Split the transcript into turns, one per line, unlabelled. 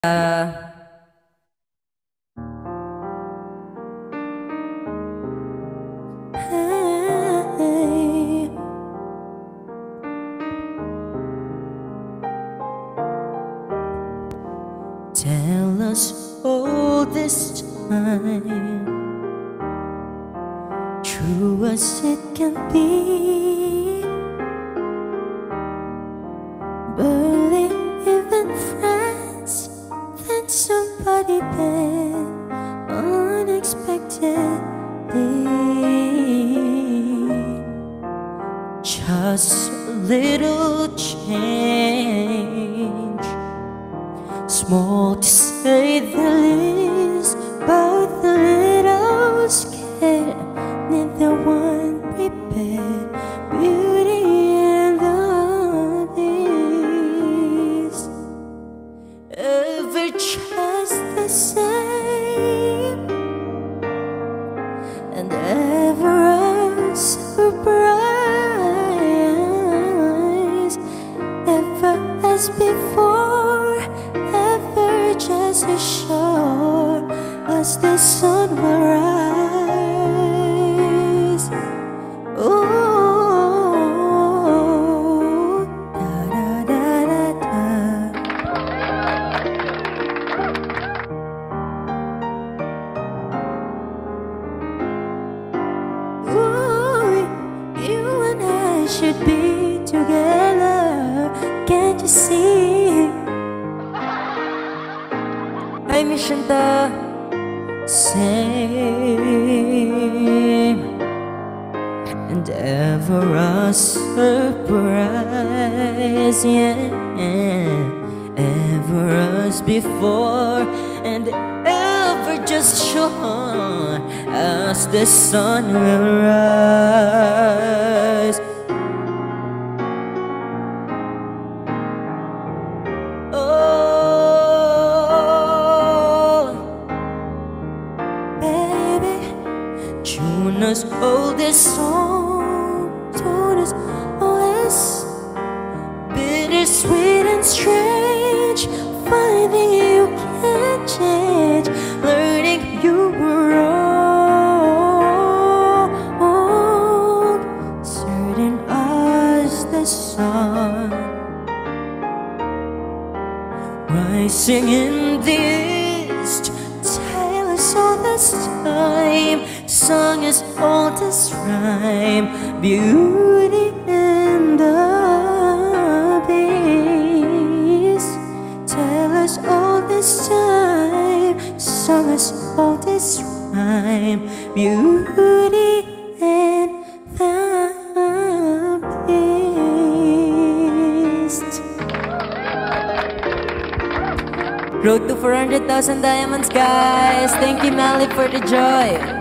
Hey, tell us all this time, true as it can be, barely even friends, then somebody bad, unexpectedly. Just a little change, small to say the least, both a little scared, neither one prepared. Beauty and the Beast, ever just the same, and ever a surprise, ever as before, ever just as sure as the sun will rise. Oh, da da da da da. Ooh, you and I should be together. Can't you see? Ay, mission the same, and ever a surprise, yeah, ever as before, and ever just sure as the sun will rise. Tuna's oldest song told us all this, bittersweet and strange, finding you can't change, learning you were wrong, certain as the sun rising in the east. Tale is all this time, song is old as rhyme, beauty and the Beast. Tell us all this time, song is old as rhyme, beauty and the Beast. Road to 400,000 diamonds, guys. Thank you, Mally, for the joy.